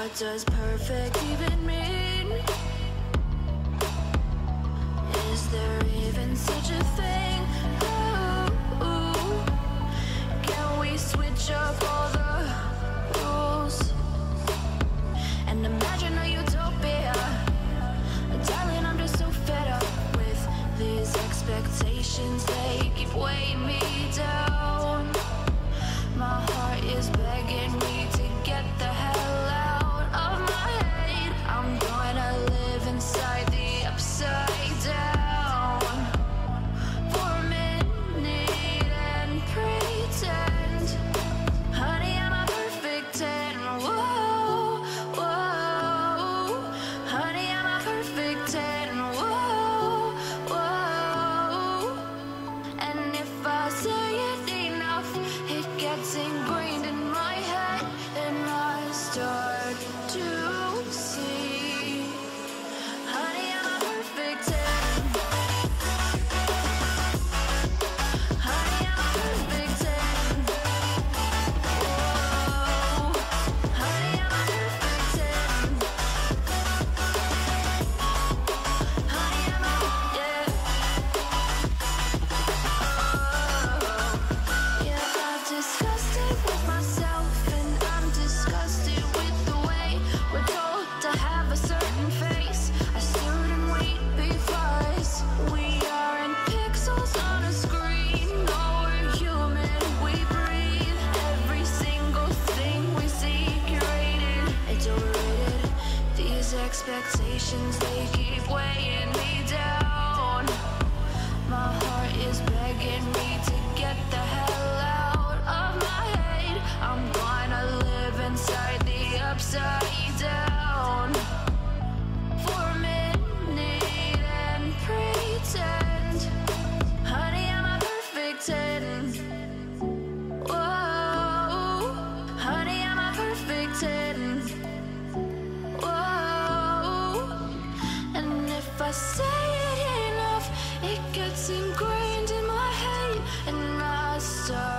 What does perfect even mean? Is there even such a thing? Ooh, can we switch up all the rules and imagine a utopia? Darling, I'm just so fed up with these expectations. They keep weighing me down. My heart is begging me to get the hell out of my head. I'm gonna live inside the upside down for a minute and pretend, honey, I'm a perfect 10. Whoa, whoa, honey, I'm a perfect 10. Whoa, whoa, and if I say it enough, it gets ingrained in my head, and I start to see, honey, I'm a perfect 10. Honey, I'm a perfect 10. Whoa, honey, I'm a perfect 10. Honey, I'm a, yeah. Yeah, I've discussed it with myself, and I'm disgusted with the way we're told to have a certain face, a certain weight, because we aren't pixels on a screen. No, we're human, we breathe. Every single thing we see curated, it's overrated. These expectations, they keep weighing me down. My heart is begging me to get the hell out of my head. I'm gonna live inside the upside down for a minute and pretend, honey, I'm a perfect 10. Whoa, honey, I'm a perfect 10. Whoa, and if I say it enough, it gets ingrained in my head, and I start